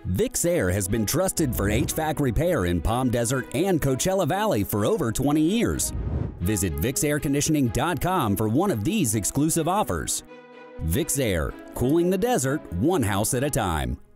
Vicks Air has been trusted for HVAC repair in Palm Desert and Coachella Valley for over 20 years. Visit VicksAirConditioning.com for one of these exclusive offers. Vicks Air, cooling the desert one house at a time.